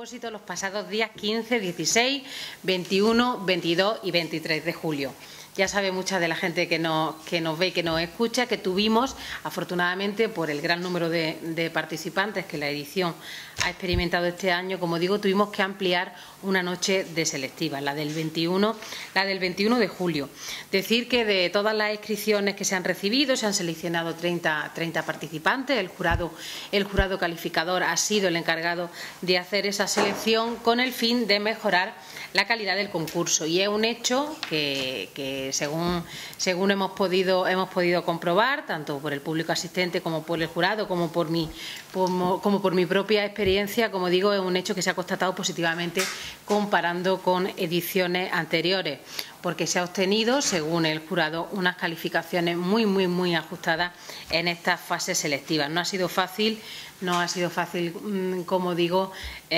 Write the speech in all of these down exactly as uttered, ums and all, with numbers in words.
propósito los pasados días quince, dieciséis, veintiuno, veintidós y veintitrés de julio. Ya sabe mucha de la gente que nos, que nos ve y que nos escucha que tuvimos, afortunadamente, por el gran número de, de participantes que la edición ha experimentado este año, como digo, tuvimos que ampliar una noche de selectivas, la del veintiuno, la del veintiuno de julio. Decir que de todas las inscripciones que se han recibido, se han seleccionado treinta, treinta participantes. El jurado, el jurado calificador ha sido el encargado de hacer esa selección con el fin de mejorar la calidad del concurso. Y es un hecho que, que según, según hemos podido, hemos podido comprobar, tanto por el público asistente como por el jurado, como por mi, como, como por mi propia experiencia, como digo, es un hecho que se ha constatado positivamente comparando con ediciones anteriores, porque se ha obtenido, según el jurado, unas calificaciones muy, muy, muy ajustadas en estas fases selectivas. No ha sido fácil, no ha sido fácil, como digo,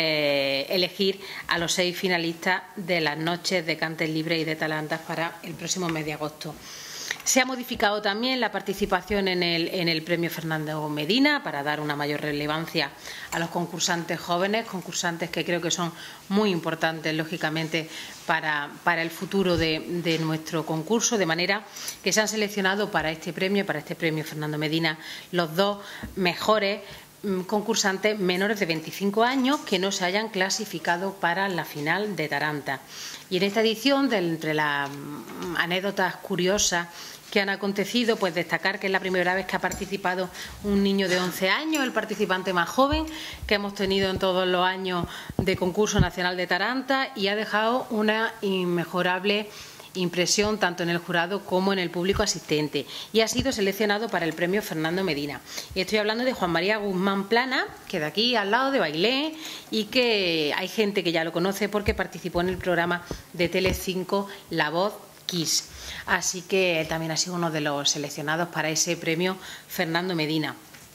eh, elegir a los seis finalistas de las noches de Cantes Libres y de Tarantas para el próximo mes de agosto. Se ha modificado también la participación en el, en el premio Fernando Medina para dar una mayor relevancia a los concursantes jóvenes, concursantes que creo que son muy importantes, lógicamente, para, para el futuro de, de nuestro concurso, de manera que se han seleccionado para este premio, para este premio Fernando Medina, los dos mejores concursantes menores de veinticinco años que no se hayan clasificado para la final de Tarantas. Y en esta edición, de entre las anécdotas curiosas que han acontecido, pues destacar que es la primera vez que ha participado un niño de once años, el participante más joven que hemos tenido en todos los años de concurso nacional de Tarantas, y ha dejado una inmejorable impresión tanto en el jurado como en el público asistente, y ha sido seleccionado para el premio Fernando Medina. Y estoy hablando de Juan María Guzmán Plana, que de aquí al lado de Bailén, y que hay gente que ya lo conoce porque participó en el programa de Telecinco La Voz Kiss. Así que él también ha sido uno de los seleccionados para ese premio Fernando Medina.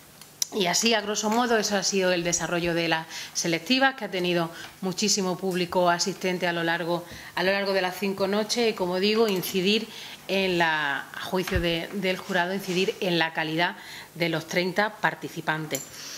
Y así, a grosso modo, eso ha sido el desarrollo de las selectivas, que ha tenido muchísimo público asistente a lo largo, a lo largo de las cinco noches, y, como digo, incidir en la, a juicio de, del jurado, incidir en la calidad de los treinta participantes.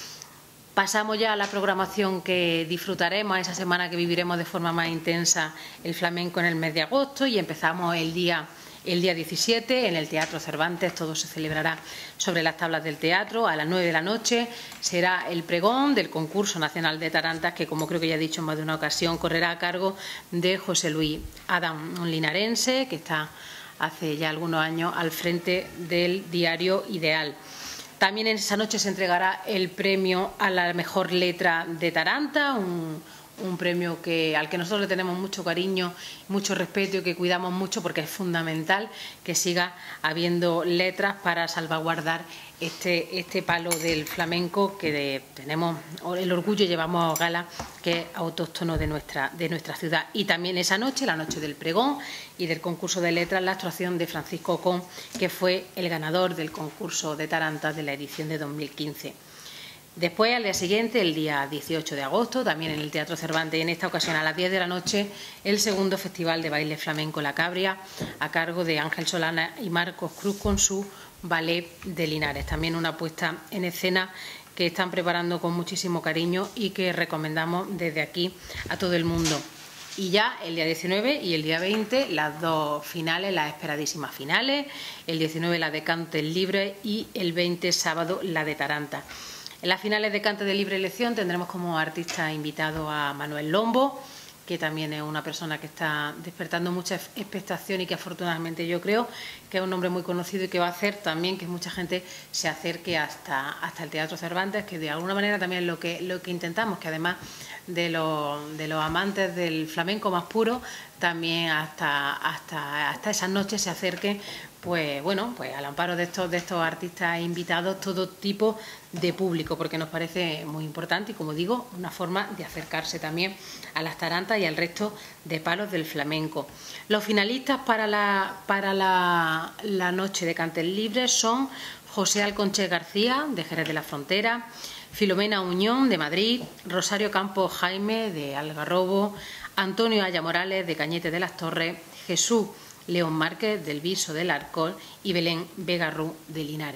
Pasamos ya a la programación que disfrutaremos, a esa semana que viviremos de forma más intensa el flamenco en el mes de agosto, y empezamos el día El día diecisiete, en el Teatro Cervantes. Todo se celebrará sobre las tablas del teatro. A las nueve de la noche será el pregón del concurso nacional de Tarantas, que, como creo que ya he dicho en más de una ocasión, correrá a cargo de José Luis Adam, un linarense que está hace ya algunos años al frente del diario Ideal. También en esa noche se entregará el premio a la mejor letra de Tarantas, un un premio que, al que nosotros le tenemos mucho cariño, mucho respeto y que cuidamos mucho, porque es fundamental que siga habiendo letras para salvaguardar este, este palo del flamenco que de, tenemos el orgullo y llevamos gala, que es autóctono de nuestra, de nuestra ciudad. Y también esa noche, la noche del pregón y del concurso de letras, la actuación de Francisco Ocón, que fue el ganador del concurso de Tarantas de la edición de dos mil quince. Después, al día siguiente, el día dieciocho de agosto, también en el Teatro Cervantes, en esta ocasión a las diez de la noche, el segundo Festival de Baile Flamenco La Cabria, a cargo de Ángel Solana y Marcos Cruz, con su ballet de Linares. También una puesta en escena que están preparando con muchísimo cariño y que recomendamos desde aquí a todo el mundo. Y ya el día diecinueve y el día veinte, las dos finales, las esperadísimas finales. El diecinueve la de Cantes Libres y el veinte, sábado, la de Tarantas. En las finales de Cantes de Libre Elección tendremos como artista invitado a Manuel Lombo, que también es una persona que está despertando mucha expectación y que, afortunadamente, yo creo que es un hombre muy conocido y que va a hacer también que mucha gente se acerque hasta, hasta el Teatro Cervantes, que de alguna manera también es lo que, lo que intentamos, que además de los, de los amantes del flamenco más puro, también hasta, hasta, hasta esas noches se acerquen, pues bueno, pues al amparo de estos, de estos artistas invitados, todo tipo de público, porque nos parece muy importante y, como digo, una forma de acercarse también a las tarantas y al resto de palos del flamenco. Los finalistas para la, para la, la noche de Cantes Libres son José Alconche García, de Jerez de la Frontera, Filomena Uñón, de Madrid, Rosario Campos Jaime, de Algarrobo, Antonio Aya Morales, de Cañete de las Torres, Jesús León Márquez, del Viso del Arcol, y Belén Vega Rú, de Linares.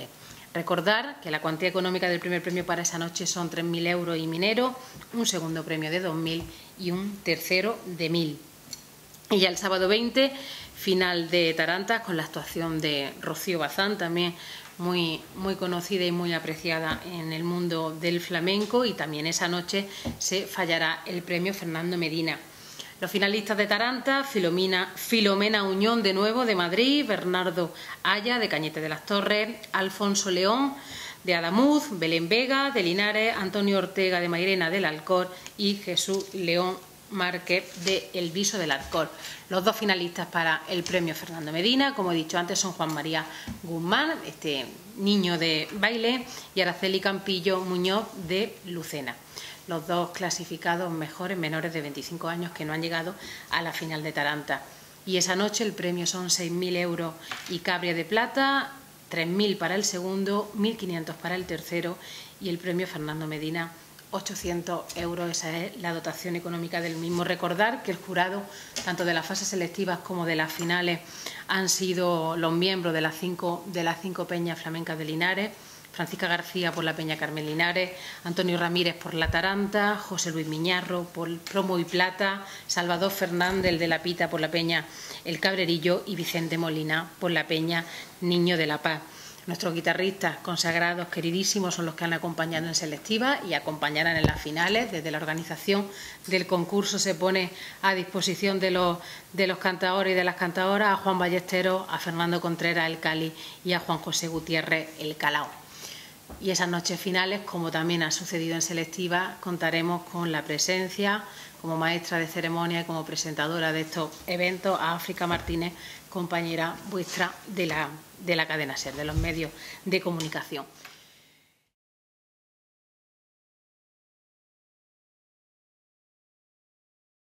Recordar que la cuantía económica del primer premio para esa noche son tres mil euros y minero, un segundo premio de dos mil y un tercero de mil. Y ya el sábado veinte, final de Tarantas con la actuación de Rocío Bazán, también muy, muy conocida y muy apreciada en el mundo del flamenco, y también esa noche se fallará el premio Fernando Medina. Los finalistas de Tarantas: Filomena, Filomena Uñón de nuevo de Madrid, Bernardo Aya de Cañete de las Torres, Alfonso León de Adamuz, Belén Vega de Linares, Antonio Ortega de Mairena del Alcor y Jesús León Márquez de El Viso del Alcor. Los dos finalistas para el premio Fernando Medina, como he dicho antes, son Juan María Guzmán, este niño de baile, y Araceli Campillo Muñoz de Lucena. Los dos clasificados mejores menores de veinticinco años que no han llegado a la final de Tarantas. Y esa noche el premio son seis mil euros y cabria de plata, tres mil para el segundo, mil quinientos para el tercero, y el premio Fernando Medina ochocientos euros. Esa es la dotación económica del mismo. Recordar que el jurado, tanto de las fases selectivas como de las finales, han sido los miembros de las cinco, de las cinco peñas flamencas de Linares: Francisca García por la Peña Carmen Linares, Antonio Ramírez por la Taranta, José Luis Miñarro por Plomo y Plata, Salvador Fernández de la Pita por la Peña El Cabrerillo y Vicente Molina por la Peña Niño de la Paz. Nuestros guitarristas consagrados, queridísimos, son los que han acompañado en selectiva y acompañarán en las finales. Desde la organización del concurso se pone a disposición de los, de los cantadores y de las cantadoras a Juan Ballesteros, a Fernando Contreras El Cali y a Juan José Gutiérrez El Calao. Y esas noches finales, como también ha sucedido en selectiva, contaremos con la presencia como maestra de ceremonia y como presentadora de estos eventos a África Martínez, compañera vuestra de la, de la cadena SER, de los medios de comunicación.